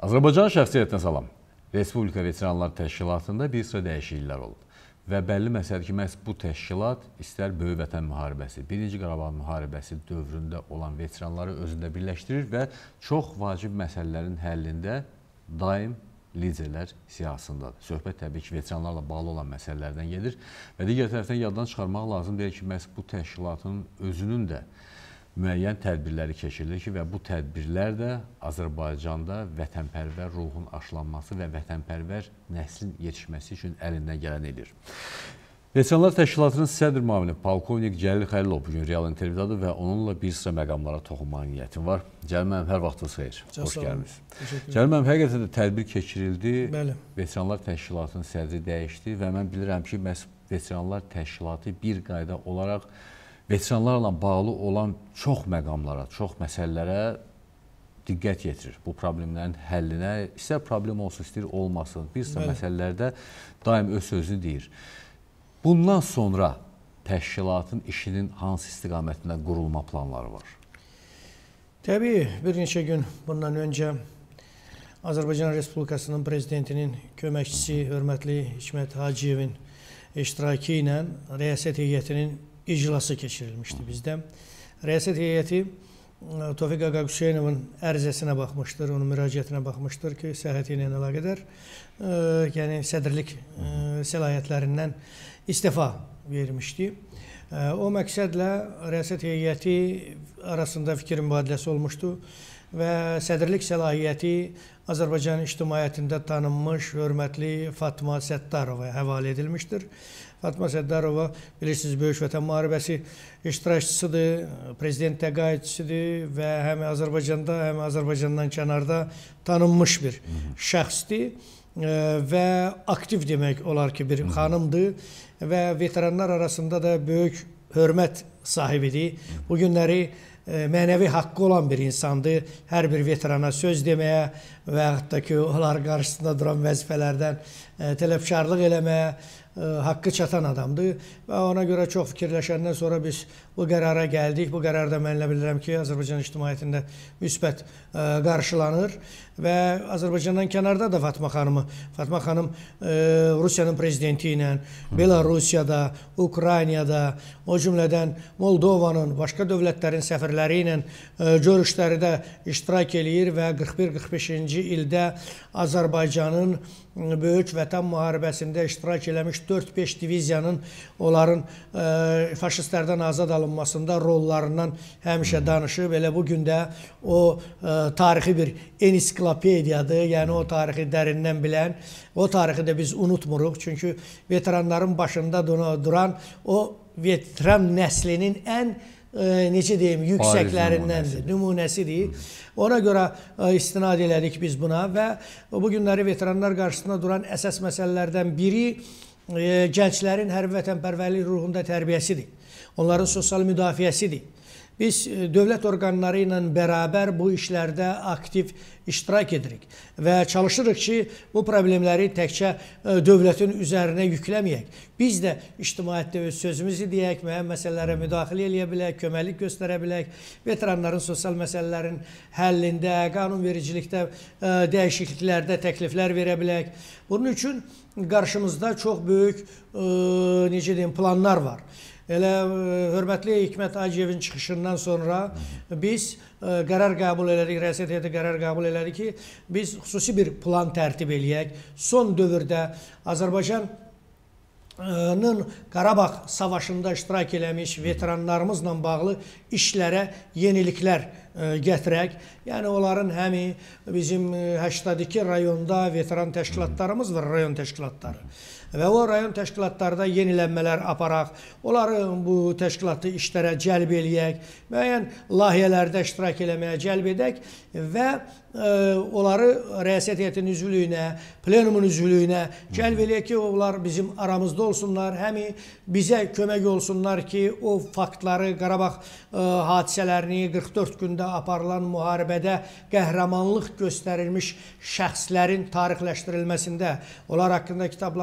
Azərbaycan şəxsiyyətinə salam. Respublika Veteranlar Təşkilatında bir sıra dəyişikliklər olub. Və bəlli məsələdir ki, məhz bu təşkilat istər Böyük Vətən müharibəsi, Birinci Qarabağ müharibəsi dövründə olan veteranları özündə birləşdirir və çox vacib məsələlərin həllində daim liderlər siyasındadır. Söhbət təbii ki, veteranlarla bağlı olan məsələlərdən gedir və digər tərəfdən yaddan çıxarmaq lazımdır ki, məhz bu təşkilatın özünün də müəyyən tədbirləri keçirilir ki, və bu tədbirlər də Azərbaycanda vətənpərvər ruhun aşılanması və vətənpərvər nəslin yetişməsi üçün əlindən gələn edir. Veteranlar Təşkilatının sədr müavini Polkovnik Cəlil Xəlilov bugün real intervyudadır və onunla bir sıra məqamlara toxunmaq niyyətim var. Cəlil müəllim, hər vaxtınız xeyir. Xoş gəlmişsiniz. Cəlil müəllim, həqiqətən də tədbir keçirildi. Bəli. Veteranlar Təşkilatının sədri dəyişdi və mən bilirəm ki, məhz Veteranlar Təşkilatı bir qayda olaraq veteranlarla bağlı olan çox məqamlara, çox məsələlərə diqqət yetirir. Bu problemlərin həllinə, istər problem olsun, istər olmasın, bir sıra məsələlərdə daim öz sözünü deyir. Bundan sonra təşkilatın işinin hansı istiqamətində qurulma planları var? Təbii, bir neçə gün bundan öncə Azərbaycan Respublikasının prezidentinin köməkçisi hörmətli Hikmət Hacıyevin iştirakı ilə rəyasət heyətinin iclası keçirilmişdi bizdə. Rəyasət heyəti Tofiq Ağaqüseynovun ərizəsinə baxmışdır, onun müraciətinə baxmışdır ki, səhhəti ilə əlaqədar, yəni sədrlik səlahiyyətlərindən istifa vermişdi. O məqsədlə rəyasət heyəti arasında fikir mübadiləsi olmuşdu və sədrlik səlahiyyəti Azərbaycan ictimaiyyətində tanınmış, hörmətli Fatma Sətdarovaya həvalə edilmişdir. Fatma Sətdarova, bilirsiniz, Böyük Vətən müharibəsi iştirakçısıdır, prezident təqaüdçüsüdür və həm Azərbaycanda, həm Azərbaycandan kənarda tanınmış bir şəxsdir və aktiv demək olar ki, bir xanımdır və veteranlar arasında da böyük hörmət sahibidir. Bu günləri mənəvi haqqı olan bir insandır. Hər bir veterana söz deməyə və yaxud da ki, onlar qarşısında duran vəzifələrdən tələbkarlıq eləməyə haqqı çatan adamdır və ona görə çox fikirləşəndən sonra biz bu qərara gəldik. Bu qərarda mən elə bilirəm ki, Azərbaycan ictimaiyyətində müsbət qarşılanır və Azərbaycandan kənarda da Fatma xanım Rusiyanın prezidenti ilə, Belarusiyada, Ukraynada, o cümlədən Moldovanın, başqa dövlətlərin səfirləri ilə görüşlərdə iştirak eləyir və 41-45-ci ildə Azərbaycanın Böyük Vətən müharibəsində iştirak eləmiş 4-5 diviziyanın onların faşistlərdən azad alınmasında rollarından həmişə danışıb. Elə bugün də o tarixi bir ensiklopediyadır, yəni o tarixi dərindən bilən, o tarixi də biz unutmuruq. Çünki veteranların başında duran o veteran nəslinin ən necə deyim, yüksəklərindəndir, nümunəsidir. Ona görə istinad elədik biz buna və bu günləri veteranlar qarşısında duran əsas məsələlərdən biri gənclərin hərbi vətənpərvərlik ruhunda tərbiyəsidir. Onların sosial müdafiəsidir. Biz dövlət orqanları ilə bərabər bu işlərdə aktiv iştirak edirik və çalışırıq ki, bu problemləri təkcə dövlətin üzərinə yükləməyək. Biz də ictimaiyyətdə öz sözümüzü deyək, müəyyən məsələlərə müdaxilə eləyə bilək, köməklik göstərə bilək, veteranların sosial məsələlərin həllində, qanunvericilikdə dəyişikliklərdə təkliflər verə bilək. Bunun üçün qarşımızda çox böyük necə deyim, planlar var. Elə hörmətli Hikmət Hacıyevin çıxışından sonra biz qərar qəbul elədik, rəyasət heyəti qərar qəbul elədik ki, biz xüsusi bir plan tərtib eləyək. Son dövrdə Azərbaycanın Qarabağ savaşında iştirak eləmiş veteranlarımızla bağlı işlərə yeniliklər gətirək. Yəni, onların həmi bizim 82 rayonda veteran təşkilatlarımız var, rayon təşkilatları. Və o rayon təşkilatlarda yenilənmələr aparaq, onları bu təşkilatı işlərə cəlb eləyək, müəyyən layihələrdə iştirak eləməyə cəlb edək və onları rəyasət heyətinin üzvlüyünə, plenumun üzvlüyünə cəlb eləyək ki, onlar bizim aramızda olsunlar, həmi bizə kömək olsunlar ki, o faktları, Qarabağ hadisələrini 44 gündə aparılan müharibədə qəhrəmanlıq göstərilmiş şəxslərin tarixləşdirilməsində, onlar haqqında kitabların yazılmasında,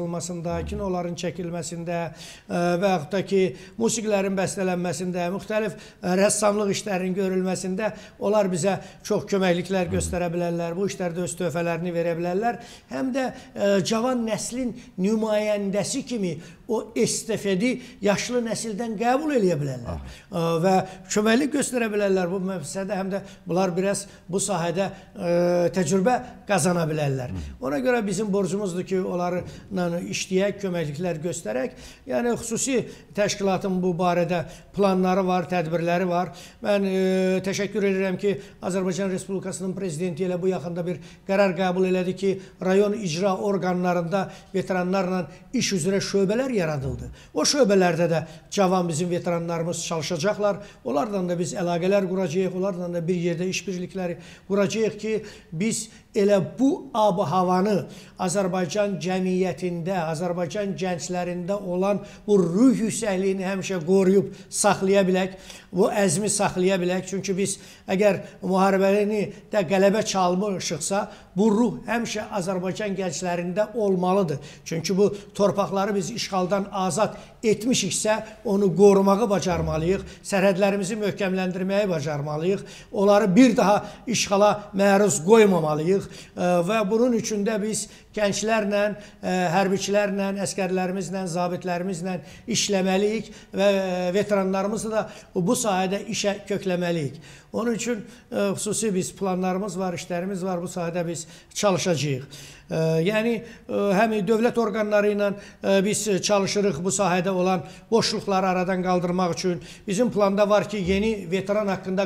yazılmasında, kinoların çəkilməsində və yaxud da ki, musiqilərin bəstələnməsində, müxtəlif rəssamlıq işlərinin görülməsində onlar bizə çox köməkliklər göstərə bilərlər. Bu işlərdə öz töhfələrini verə bilərlər. Həm də cavan nəslin nümayəndəsi kimi o estafeti yaşlı nəsildən qəbul edə bilərlər və köməklik göstərə bilərlər bu məqsədə, həm də bunlar biraz bu sahədə təcrübə qazana bilərlər. Ona görə bizim borcumuzdur ki, onlarla işləyək, köməkliklər göstərək. Yəni, xüsusi təşkilatın bu barədə planları var, tədbirləri var. Mən təşəkkür edirəm ki, Azərbaycan Respublikasının prezidenti ilə bu yaxında bir qərar qəbul elədi ki, rayon icra orqanlarında veteranlarla iş üzrə şöbələr yaradıldı. O şöbələrdə də cavan bizim veteranlarımız çalışacaqlar. Onlardan da biz əlaqələr quracağıq, onlardan da bir yerdə işbirlikləri quracağıq ki, biz elə bu ab-havanı Azərbaycan cəmiyyətində, Azərbaycan gənclərində olan bu ruh yüksəkliyini həmişə qoruyub saxlaya bilək, bu əzmi saxlaya bilək. Çünki biz əgər müharibəni də qələbə çalmışıqsa, bu ruh həmişə Azərbaycan gənclərində olmalıdır. Çünki bu torpaqları biz işğaldan azad etmişiksə, onu qorumağı bacarmalıyıq, sərhədlərimizi möhkəmləndirməyi bacarmalıyıq, onları bir daha işğala məruz qoymamalıyıq və bunun üçün də biz gənclərlə, hərbiçilərlə, əskərlərimizlə, zabitlərimizlə işləməliyik və veteranlarımızı da bu sahədə işə kökləməliyik. Onun üçün xüsusi biz planlarımız var, işlərimiz var, bu sahədə biz çalışacağıq. Yəni, həm dövlət orqanları ilə biz çalışırıq bu sahədə olan boşluqları aradan qaldırmaq üçün. Bizim planda var ki, yeni veteran haqqında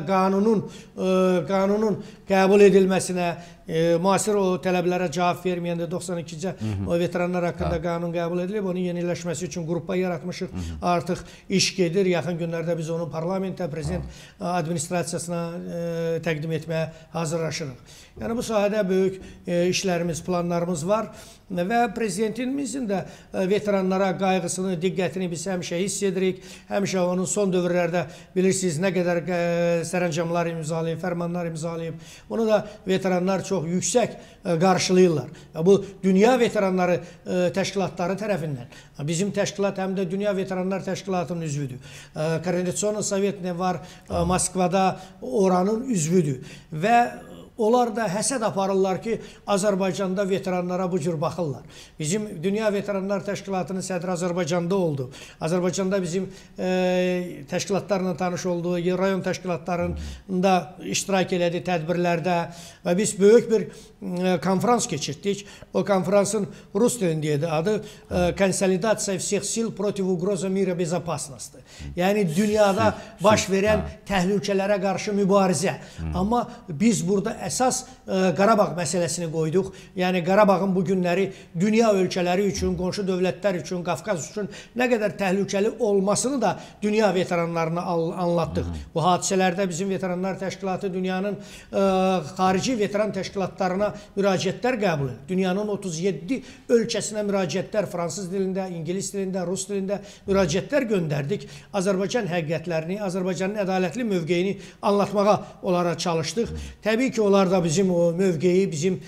qanunun qəbul edilməsinə, müasir o tələblərə cavab verməyəndə 92-ci o veteranlar haqqında qanun qəbul edilib, onun yeniləşməsi üçün qrupa yaratmışıq. Artıq iş gedir, yaxın günlərdə biz onu parlamentə, prezident administrasiyasına təqdim etməyə hazırlaşırıq. Yəni, bu sahədə böyük işlərimiz, planlarımız var və prezidentimizin də veteranlara qayğısını, diqqətini biz həmişə hiss edirik. Həmişə onun son dövrlərdə bilirsiniz nə qədər sərəncamlar imzalayıb, fərmanlar imzalayıb. Bunu da veteranlar çox yüksək qarşılayırlar. Bu, Dünya Veteranları Təşkilatları tərəfindən. Bizim təşkilat həm də Dünya Veteranlar Təşkilatının üzvüdür. Koordinasyon Sovetini var Moskvada, oranın üzvüdür. Və onlar da həsəd aparırlar ki, Azərbaycanda veteranlara bu cür baxırlar. Bizim Dünya Veteranlar Təşkilatının sədri Azərbaycanda oldu. Azərbaycanda bizim təşkilatlarla tanış olduğu, rayon təşkilatlarında iştirak elədi tədbirlərdə və biz böyük bir konferans keçirdik. O konferansın rus dilində idi. Adı Konsolidasiya всех сил против угрозы мира безопасности. Yəni, dünyada baş verən təhlükələrə qarşı mübarizə. Amma biz burada əsas Qarabağ məsələsini qoyduq. Yəni, Qarabağın bu günləri dünya ölkələri üçün, qonşu dövlətlər üçün, Qafqaz üçün nə qədər təhlükəli olmasını da dünya veteranlarına anlatdıq. Bu hadisələrdə bizim Veteranlar Təşkilatı dünyanın xarici veteran təşkilatlarına müraciətlər qəbul edir. Dünyanın 37 ölkəsinə müraciətlər, fransız dilində, ingilis dilində, rus dilində müraciətlər göndərdik. Azərbaycan həqiqətlərini, Azərbaycanın ədalətli mövqeyini anlatmağa onlara çalışdıq. Təbii ki, onlar da bizim o mövqeyi, bizim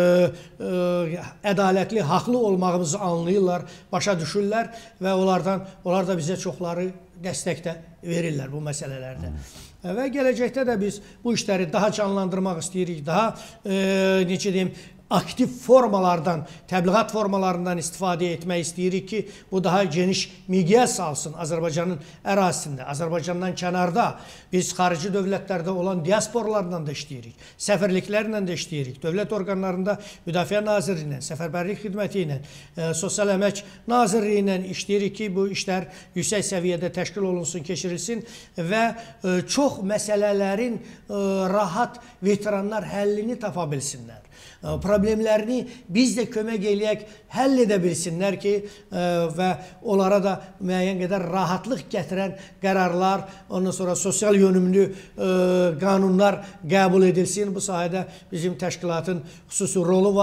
ədalətli, haqlı olmağımızı anlayırlar, başa düşürlər və onlar da bizə çoxları dəstək də verirlər bu məsələlərdə. Və gələcəkdə də biz bu işləri daha canlandırmaq istəyirik, daha, necə deyim, aktiv formalardan, təbliğat formalarından istifadə etmək istəyirik ki, bu daha geniş miqyas alsın Azərbaycanın ərazisində, Azərbaycandan kənarda. Biz xarici dövlətlərdə olan diasporlarla da işləyirik, səfirliklərlə də işləyirik, dövlət orqanlarında Müdafiə Nazirliyi ilə, Səfərbərlik Xidməti ilə, Sosial Əmək Nazirliyi ilə işləyirik ki, bu işlər yüksək səviyyədə təşkil olunsun, keçirilsin və çox məsələlərin rahat veteranlar həllini tapa bilsinlər. Problemlərini biz də kömək eləyək, həll edə bilsinlər ki, və onlara da müəyyən qədər rahatlıq gətirən qərarlar, ondan sonra sosial yönümlü qanunlar qəbul edilsin. Bu sahədə bizim təşkilatın xüsusi rolu var.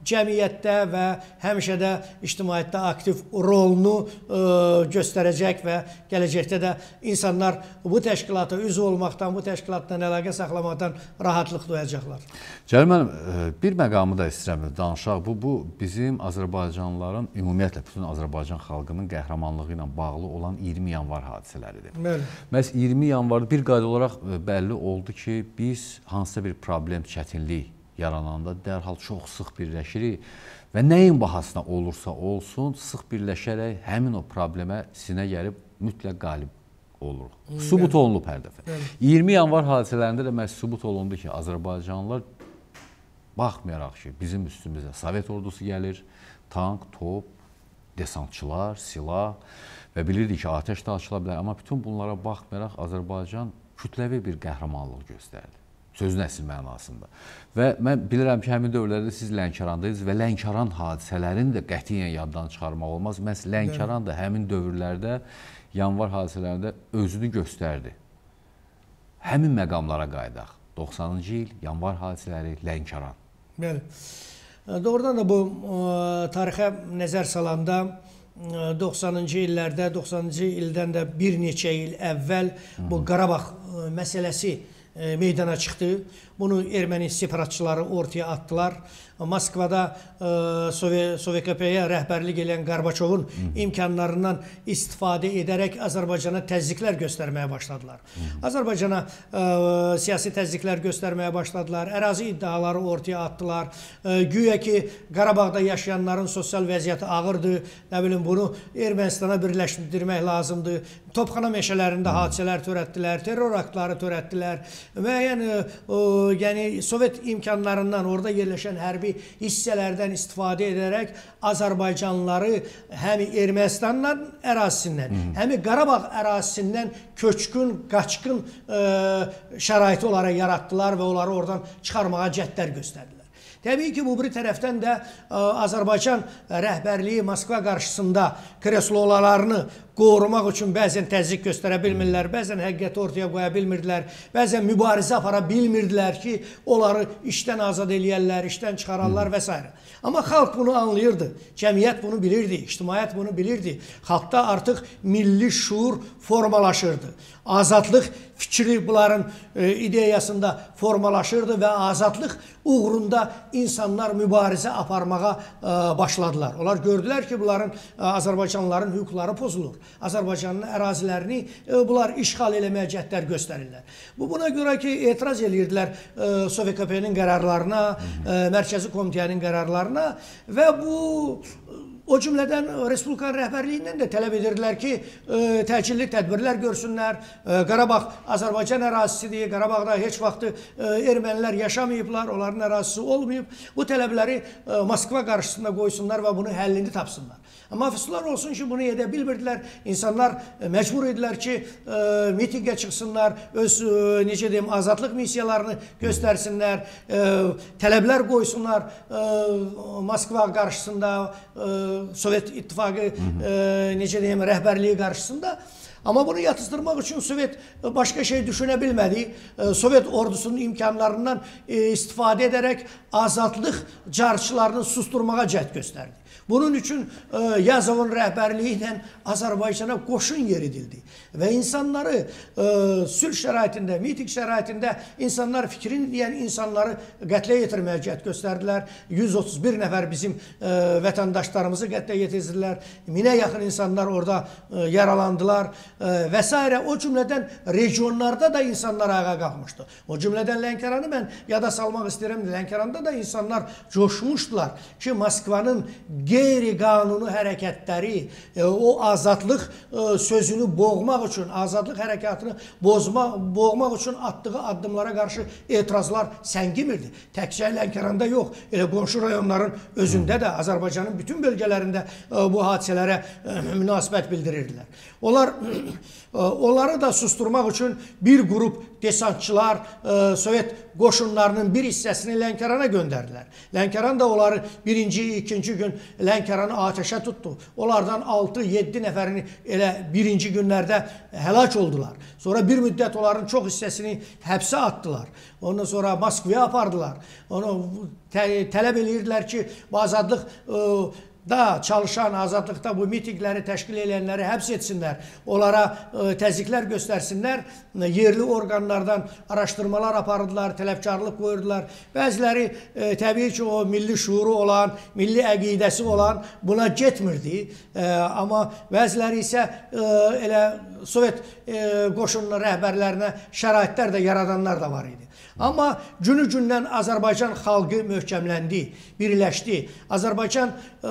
cəmiyyətdə və həmişə də ictimaiyyətdə aktiv rolunu göstərəcək və gələcəkdə də insanlar bu təşkilata üzv olmaqdan, bu təşkilatla əlaqə saxlamaqdan rahatlıq duyacaqlar. Cəlil müəllim, bir məqamı da istəyirəm danışaq. Bu bizim Azərbaycanlıların, ümumiyyətlə bütün Azərbaycan xalqının qəhrəmanlığı ilə bağlı olan 20 yanvar hadisələridir. Bəli. Məhz 20 yanvarda bir qayda olaraq bəlli oldu ki, biz hansısa bir problem, çətinlik yarananda dərhal çox sıx birləşirik və nəyin bahasına olursa olsun, sıx birləşərək həmin o problemə sinə gəlib mütləq qalib oluruq. Sübut olunub hər dəfə. 20 yanvar hadisələrində də məhz sübut olundu ki, Azərbaycanlılar baxmayaraq ki, bizim üstümüzə Sovet ordusu gəlir, tank, top, desantçılar, silah və bilirdik ki, atəş də açıla bilər. Amma bütün bunlara baxmayaraq Azərbaycan kütləvi bir qəhrəmanlıq göstərdi. Sözün əsl mənasında. Və mən bilirəm ki, həmin dövrlərdə siz Lənkərandaydınız və Lənkəran hadisələrini də qətiyyən yaddan çıxarmaq olmaz. Məhz Lənkəran da həmin dövrlərdə, yanvar hadisələrində özünü göstərdi. Həmin məqamlara qayıdaq. 90-cı il, yanvar hadisələri, Lənkəran. Bəli. Doğrudan da bu tarixə nəzər salanda 90-cı illərdə, 90-cı ildən də bir neçə il əvvəl bu Qarabağ məsələsi meydana çıxdı. Bunu erməni separatçıları ortaya attılar. Moskvada SOVKP-yə rəhbərlik edən Qarbaçovun imkanlarından istifadə edərək Azərbaycana təzyiqlər göstərməyə başladılar. Azərbaycana siyasi təzyiqlər göstərməyə başladılar. Ərazi iddiaları ortaya attılar. Güya ki, Qarabağda yaşayanların sosial vəziyyəti ağırdır. Nə bilim, bunu Ermənistana birləşdirmək lazımdır. Topxana meşələrində hadisələr törətdilər, terror aktları törətdilər. Müəyyən yəni Sovet imkanlarından, orada yerləşən hərbi hissələrdən istifadə edərək Azərbaycanlıları həm Ermənistanın ərazisindən, həm Qarabağ ərazisindən köçkün, qaçqın şəraiti onlara yaratdılar və onları oradan çıxarmağa cəhdlər göstərdilər. Təbii ki, bu bir tərəfdən də Azərbaycan rəhbərliyi Moskva qarşısında kreslolalarını qorumaq üçün bəzən təzyiq göstərə bilmirlər, bəzən həqiqəti ortaya qoya bilmirdilər, bəzən mübarizə apara bilmirdilər ki, onları işdən azad eləyərlər, işdən çıxararlar və s. Amma xalq bunu anlayırdı, cəmiyyət bunu bilirdi, ictimaiyyət bunu bilirdi. Xalqda artıq milli şuur formalaşırdı. Azadlıq fikri bunların ideyasında formalaşırdı və azadlıq uğrunda insanlar mübarizə aparmağa başladılar. Onlar gördülər ki, bunların Azərbaycanlıların hüquqları pozulur. Azərbaycanın ərazilərini bunlar işğal eləməyə cəhdlər göstərirlər. Buna görə ki, etiraz edirdilər SOVKP-nin qərarlarına, Mərkəzi Komitənin qərarlarına və bu o cümlədən Respublikanın rəhbərliyindən də tələb edirdilər ki, təcilli tədbirlər görsünlər. Qarabağ Azərbaycan ərazisidir. Qarabağda heç vaxtı ermənilər yaşamayıblar, onların ərazisi olmayıb. Bu tələbləri Moskva qarşısında qoysunlar və bunun həllini tapsınlar. Amma əfsuslar olsun ki, bunu edə bilmirdilər. İnsanlar məcbur idilər ki, mitingə çıxsınlar, öz necə deyim, azadlıq missiyalarını göstərsinlər, tələblər qoysunlar Moskva qarşısında, Sovet İttifaqı necə deyim, rəhbərliyi qarşısında. Amma bunu yatızdırmaq üçün Sovet başqa şey düşünə bilmədi. Sovet ordusunun imkanlarından istifadə edərək azadlıq carçılarını susturmağa cəhd göstərdi. Bunun üçün Yazovun rəhbərliyi ilə Azərbaycana qoşun yeridildi. Və insanları sülh şəraitində, miting şəraitində insanlar fikrini deyən insanları qətlə yetirməyə cəhd göstərdilər. 131 nəfər bizim vətəndaşlarımızı qətlə yetirdilər. 1000-ə yaxın insanlar orada yaralandılar və s. O cümlədən regionlarda da insanlar ayağa qalxmışdı. O cümlədən Lənkəranı mən yada salmaq istəyirəm. Lənkəranda da insanlar coşmuşdular ki, Moskvanın qeyri-qanuni hərəkətləri, o azadlıq sözünü boğmaq üçün, azadlıq hərəkatını boğmaq üçün atdığı addımlara qarşı etirazlar səngimirdi. Təkcə Lənkəranda yox, elə qonşu rayonların özündə də Azərbaycanın bütün bölgələrində bu hadisələrə münasibət bildirirdilər. Onları da susturmaq üçün bir qrup desantçılar Sovet qoşunlarının bir hissəsini Lənkərana göndərdilər. Lənkəran da onları birinci, ikinci gün Lənkəranı atəşə tutdu. Onlardan 6-7 nəfərini elə birinci günlərdə həlak oldular. Sonra bir müddət onların çox hissəsini həbsə atdılar. Ondan sonra Moskvaya apardılar. Onu tələb edirdilər ki, bu azadlıq da çalışan, azadlıqda bu mitingləri təşkil edənləri həbs etsinlər, onlara təzyiqlər göstərsinlər, yerli orqanlardan araşdırmalar aparırdılar, tələbkarlıq qoyurdular. Bəziləri təbii ki, o milli şuuru olan, milli əqidəsi olan buna getmirdi. Amma bəziləri isə elə Sovet qoşununun rəhbərlərinə şəraitlər də yaradanlar da var idi. Amma günü-gündən Azərbaycan xalqı möhkəmləndi, birləşdi. Azərbaycan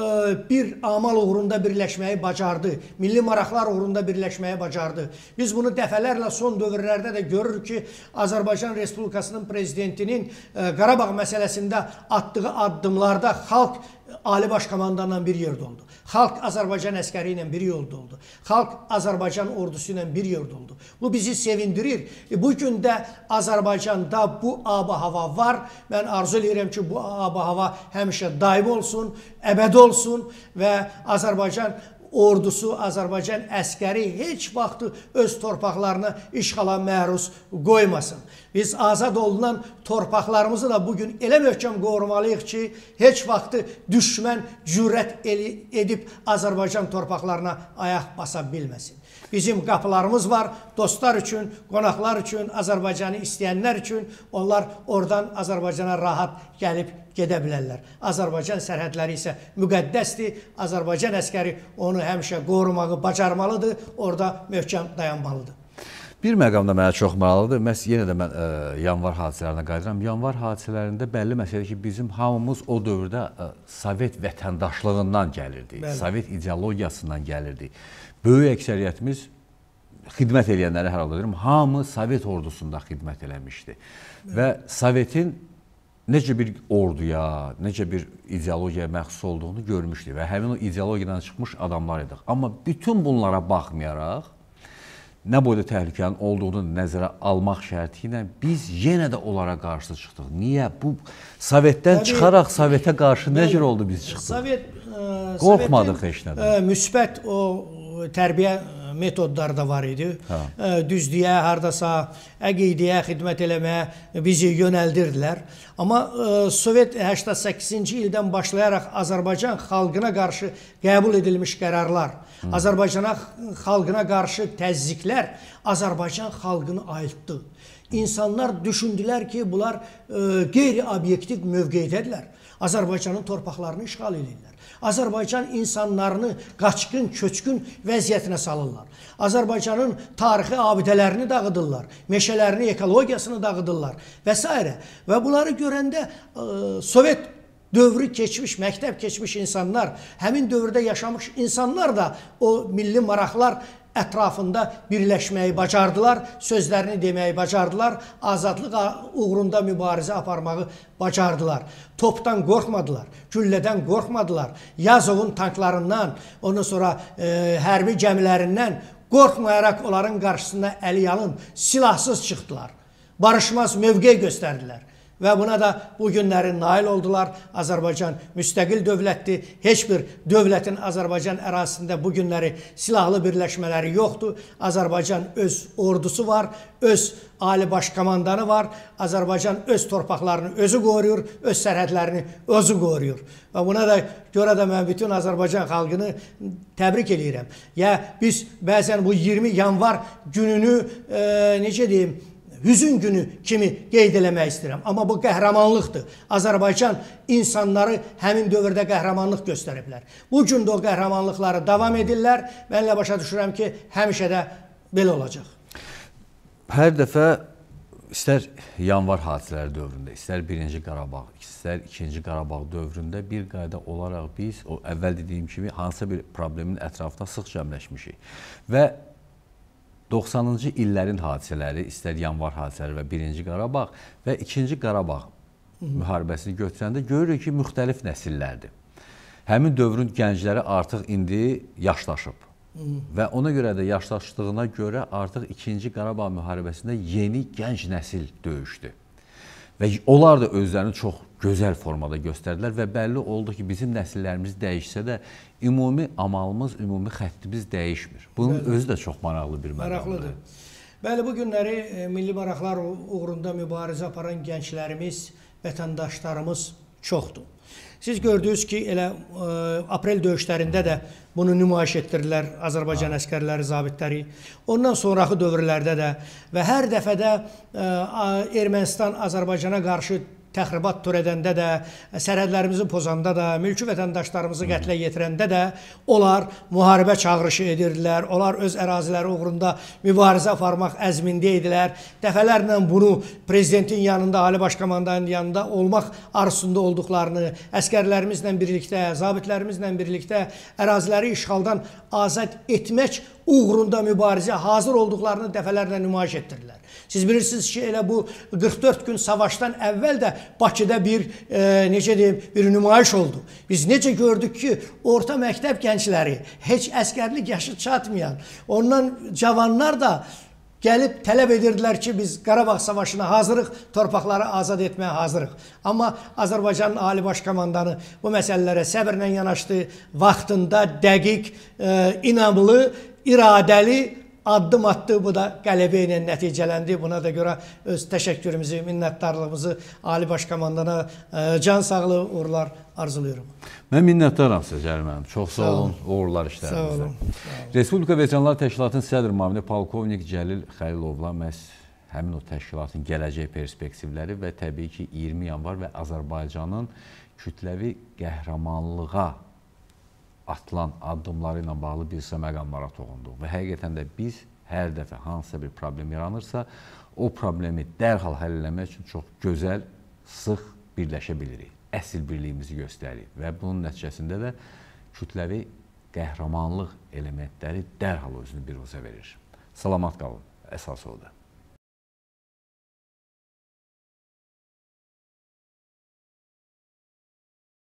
bir amal uğrunda birləşməyi bacardı, milli maraqlar uğrunda birləşməyi bacardı. Biz bunu dəfələrlə son dövrlərdə də görürük ki, Azərbaycan Respublikasının prezidentinin Qarabağ məsələsində atdığı addımlarda xalq Ali Baş Komandanla bir yerdə oldu. Xalq Azərbaycan əskəri ilə bir yerdə oldu. Xalq Azərbaycan ordusu ilə bir yerdə oldu. Bu bizi sevindirir. Bugün də Azərbaycanda bu ab-hava var. Mən arzu edirəm ki, bu ab-hava həmişə daim olsun, əbədi olsun və Azərbaycan ordusu, Azərbaycan əskəri heç vaxt öz torpaqlarını işğala məruz qoymasın. Biz azad olunan torpaqlarımızı da bugün elə möhkəm qorumalıyıq ki, heç vaxt düşmən cürət edib Azərbaycan torpaqlarına ayaq basa bilməsin. Bizim qapılarımız var, dostlar üçün, qonaqlar üçün, Azərbaycanı istəyənlər üçün. Onlar oradan Azərbaycana rahat gəlib gedə bilərlər. Azərbaycan sərhədləri isə müqəddəsdir. Azərbaycan əskəri onu həmişə qorumağı bacarmalıdır, orada möhkəm dayanmalıdır. Bir məqamda mənə çox maraqlıdır. Yenə də mən yanvar hadisələrinə qayıdıram. Yanvar hadisələrində bəlli məsələdir ki, bizim hamımız o dövrdə Sovet vətəndaşlığından gəlirdi, Sovet ideologiyasından gəlirdi. Böyük əksəriyyətimiz xidmət edənləri hər halda deyirəm, hamı Sovet ordusunda xidmət eləmişdi. Və Sovetin necə bir orduya, necə bir ideologiyaya məxsus olduğunu görmüşdük və həmin o ideologiyadan çıxmış adamlar idik. Amma bütün bunlara baxmayaraq, nə boyda təhlükənin olduğunu nəzərə almaq şərti ilə biz yenə də onlara qarşı çıxdıq. Niyə? Bu Sovetdən çıxaraq Sovetə qarşı necə oldu biz çıxdıq? Qorxmadıq heç nədən. Müsbət o tərbiyə metodları da var idi. Düzlüyə, hardasa əqidəyə xidmət eləməyə bizi yönəldirdilər. Amma Sovet 88-ci ildən başlayaraq Azərbaycan xalqına qarşı qəbul edilmiş qərarlar, Azərbaycana xalqına qarşı təzyiqlər Azərbaycan xalqını ayıltdı. İnsanlar düşündülər ki, bunlar qeyri-obyektiv mövqeydədirlər. Azərbaycanın torpaqlarını işğal edirlər. Azərbaycan insanlarını qaçqın, köçkün vəziyyətinə salırlar. Azərbaycanın tarixi abidələrini dağıdırlar, meşələrini, ekologiyasını dağıdırlar və s. Və bunları görəndə Sovet dövrü keçmiş, məktəb keçmiş insanlar, həmin dövrdə yaşamış insanlar da o milli maraqlar ətrafında birləşməyi bacardılar, sözlərini deməyi bacardılar, azadlıq uğrunda mübarizə aparmağı bacardılar. Topdan qorxmadılar, güllədən qorxmadılar, Yazovun tanklarından, ondan sonra hərbi gəmilərindən qorxmayaraq onların qarşısında əli yalın, silahsız çıxdılar, barışmaz mövqe göstərdilər. Və buna da bu günləri nail oldular. Azərbaycan müstəqil dövlətdir. Heç bir dövlətin Azərbaycan ərazisində bu günləri silahlı birləşmələri yoxdur. Azərbaycan öz ordusu var, öz Ali Baş Komandanı var. Azərbaycan öz torpaqlarını özü qoruyur, öz sərhədlərini özü qoruyur. Və buna da görə də mən bütün Azərbaycan xalqını təbrik edirəm. Ya biz bəzən bu 20 yanvar gününü, necə deyim, hüzün günü kimi qeyd eləmək istəyirəm. Amma bu qəhrəmanlıqdır. Azərbaycan insanları həmin dövrdə qəhrəmanlıq göstəriblər. Bu gün də o qəhrəmanlıqları davam edirlər. Mən elə başa düşürəm ki, həmişə də belə olacaq. Hər dəfə istər yanvar hadisələri dövründə, istər 1-ci Qarabağ, istər 2-ci Qarabağ dövründə bir qayda olaraq biz o əvvəl dediyim kimi hansısa bir problemin ətrafında sıx cəmləşmişik. Və 90-cı illərin hadisələri, istər yanvar hadisələri və 1-ci Qarabağ və 2-ci Qarabağ müharibəsini götürəndə görürük ki, müxtəlif nəsillərdir. Həmin dövrün gəncləri artıq indi yaşlaşıb və ona görə də yaşlaşdığına görə artıq 2-ci Qarabağ müharibəsində yeni gənc nəsil döyüşdü. Və onlar da özlərini çox gözəl formada göstərdilər və bəlli oldu ki, bizim nəsillərimiz dəyişsə də ümumi amalımız, ümumi xəttimiz dəyişmir. Bunun özü də çox maraqlı bir məqamdır. Bəli, bu günləri milli maraqlar uğrunda mübarizə aparan gənclərimiz, vətəndaşlarımız çoxdur. Siz gördünüz ki, elə aprel döyüşlərində də bunu nümayiş etdirdilər Azərbaycan əskərləri, zabitləri. Ondan sonraki dövrlərdə də və hər dəfədə Ermənistan Azərbaycana qarşı təxribat törədəndə də, sərhədlərimizi pozanda da, mülki vətəndaşlarımızı qətlə yetirəndə də onlar müharibə çağırışı edirdilər, onlar öz əraziləri uğrunda mübarizə aparmaq əzmində idilər. Dəfələrlə bunu prezidentin yanında, Ali Baş Komandanın yanında olmaq arzusunda olduqlarını, əskərlərimizlə birlikdə, zabitlərimizlə birlikdə əraziləri işğaldan azad etmək uğrunda mübarizə hazır olduqlarını dəfələrlə nümayiş etdirirlər. Siz bilirsiniz ki, elə bu 44 gün savaşdan əvvəl də Bakıda bir bir nümayiş oldu. Biz necə gördük ki, orta məktəb gəncləri, heç əskərlik yaşı çatmayan, ondan cavanlar da gəlib tələb edirdilər ki, biz Qarabağ Savaşına hazırıq, torpaqları azad etməyə hazırıq. Amma Azərbaycanın Ali Baş Komandanı bu məsələlərə səbrlə yanaşdı, vaxtında dəqiq, inamlı, iradəli addım attı, bu da qələbə ilə nəticələndi. Buna da görə öz təşəkkürümüzü, minnətdarlığımızı Ali Baş Komandana can sağlığı, uğurlar arzuluyorum. Mən minnətdaram sizə Cəlil müəllim. Çox sağ olun, uğurlar işlərinizdə. Respublika Veteranlar Təşkilatının sədr müavini polkovnik Cəlil Xəlilovla məhz həmin o təşkilatın gələcək perspektivləri və təbii ki 20 yanvar və Azərbaycanın kütləvi qəhrəmanlığa atılan addımları ilə bağlı bir sıra məqamlara toxunduq və həqiqətən də biz hər dəfə hansısa bir problem yaranırsa, o problemi dərhal həll eləmək üçün çox gözəl, sıx birləşə bilirik. Əsl birliyimizi göstəririk və bunun nəticəsində də kütləvi qəhrəmanlıq elementləri dərhal özünü biruzə verir. Salamat qalın, əsas odur.